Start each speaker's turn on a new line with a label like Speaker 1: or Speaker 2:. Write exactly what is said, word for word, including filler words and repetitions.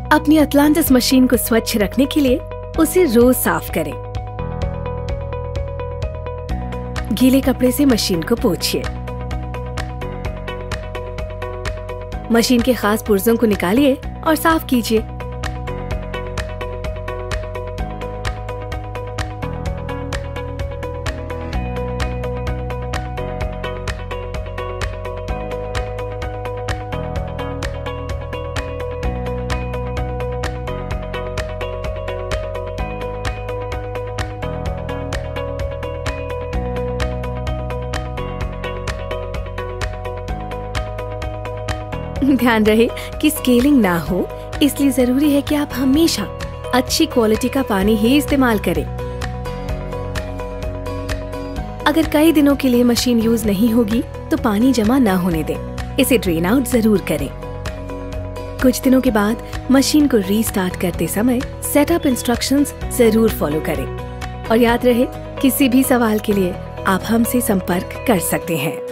Speaker 1: अपनी Atlantis machine को स्वच्छ रखने के लिए उसे रोज साफ करें। गीले कपड़े से मशीन को पोंछिए। मशीन के खास पुर्जों को निकालिए और साफ कीजिए। ध्यान रहे कि स्केलिंग ना हो, इसलिए जरूरी है कि आप हमेशा अच्छी क्वालिटी का पानी ही इस्तेमाल करें। अगर कई दिनों के लिए मशीन यूज नहीं होगी तो पानी जमा ना होने दें, इसे ड्रेन आउट जरूर करें। कुछ दिनों के बाद मशीन को रीस्टार्ट करते समय सेटअप इंस्ट्रक्शंस जरूर फॉलो करें। और याद रहे, किसी भी सवाल के लिए आप हमसे संपर्क कर सकते हैं।